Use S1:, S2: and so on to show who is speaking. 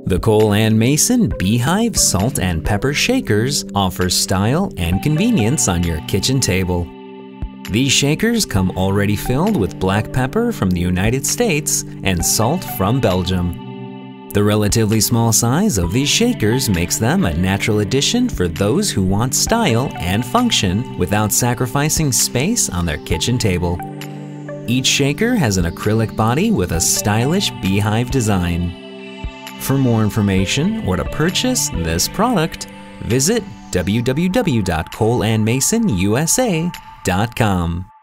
S1: The Cole & Mason Beehive Salt and Pepper Shakers offer style and convenience on your kitchen table. These shakers come already filled with black pepper from the United States and salt from Belgium. The relatively small size of these shakers makes them a natural addition for those who want style and function without sacrificing space on their kitchen table. Each shaker has an acrylic body with a stylish beehive design. For more information or to purchase this product, visit www.coleandmasonusa.com.